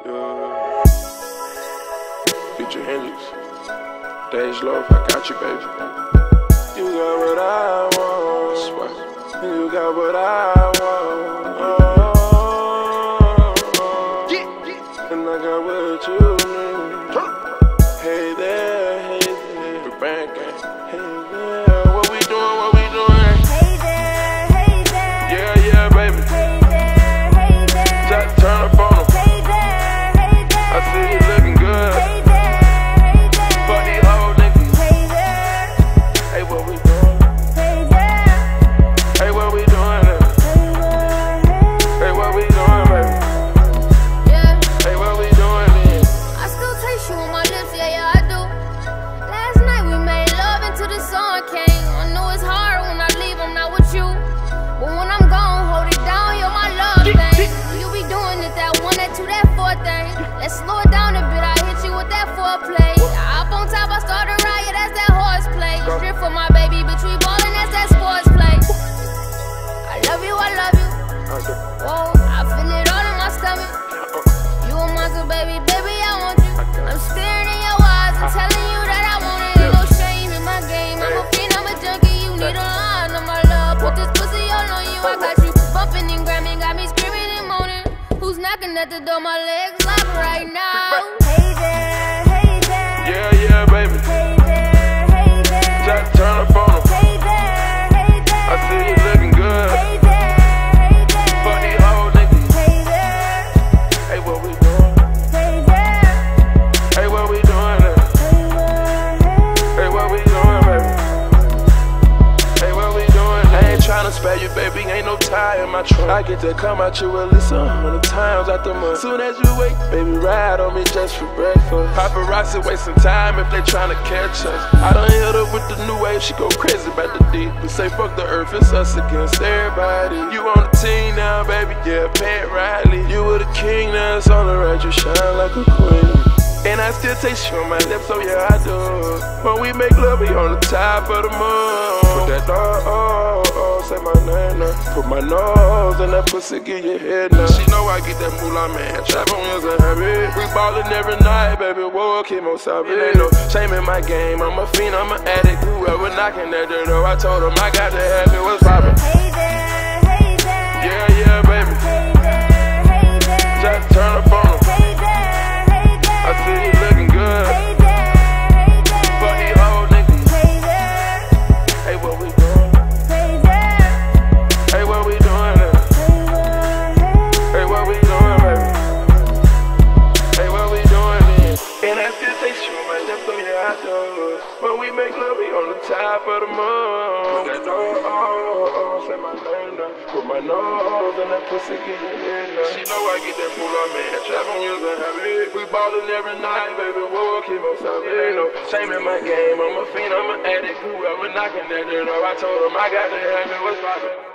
Future Hendrix, Dej Loaf, I got you, baby. You got what I want, swear. You got what I want, and I got what you need. Hey there, the bank gang. Hey there, what we doing, what we doing? Hey there, yeah, yeah, baby. hey there, Just turn up on them. hey there, I see you looking good. hey there, Fuck these whole niggas. hey there, Hey, what we doing? hey there, Hey, what we doing? Hey, what we doing, baby? yeah. Hey, what we doing then? I still taste you on my lips, yeah, I do. Last night we made love until the sun came. I know it's hard when I leave, I'm not with you. But when I'm gone, hold it down, you're my love thing. You be doing it, that one, that two, that four thing. Let's slow it down a bit, I hit you with that foreplay. I up on top, I start a riot, that's that horseplay. Strip for my baby, bitch, we ballin', that's that sports play. I love you, I love you. Whoa, I feel it all in my stomach. You a monster, baby, baby, I want you. I'm staring in your eyes and telling you that I want it. Ain't no shame in my game. I'm a fiend, I'm a junkie. You need a line on my love. Put this pussy all on you. I got you bumping and grabbing, got me screaming and moaning. Who's knocking at the door? My legs lock right now. Hey there, hey there. Yeah, yeah, baby. Hey there, hey there. Just turn up on them. Hey there, hey there. I see you looking good. Hey there, hey there. Fuck these whole niggas. Hey there, Hey, what we doing? hey there. Hey, what we doing then? Hey, what we doing, baby? Hey, what we doing? I ain't tryna spare you, baby. Ain't no tie in my trunk. I get to come at you at least 100 times out the month. Soon as you wake, baby, ride on me just for breakfast. Paparazzi wasting time if they tryna catch us. I done hit her with the new wave, she go crazy about the deep. We say fuck the earth, it's us against everybody. You on the team now, baby, yeah, Pat Riley. You were the king, now it's all around you, shine like a queen. And I still taste you on my lips, so yeah, I do. When we make love, we on the top of the moon. Put that say my name now. Put my nose in that pussy, get your head now. She know I get that moolah, man. Trap on wheels and habit. We ballin' every night, baby. Whoa, Kimo Sabi. Ain't no shame in my game. I'm a fiend, I'm an addict. Whoever knocking at the door, I told him I got to have it. What's poppin'? Hey there, hey there. Yeah, yeah, baby. Hey there, hey there. Just turn up on them. Hey there, hey there. I see you looking good. Hey there, hey there. Fuck these whole niggas. Hey there, Hey, what we doing? hey there. Hey, what we doing then? Hey, what we doing, baby? Hey, what we doing then? And I still taste you on my lips, so yeah, I do. When we make love, we on the top of the moon. That say my name now. Put my nose in that pussy, get your head now. She know I get that moolah, man. Trap on wheels and habit. We ballin' every night, baby. Whoa, Kimo Sabi. Ain't no shame in my game. I'm a fiend, I'm an addict. Whoever knocking at the door, I told him I got to have it. What's poppin'?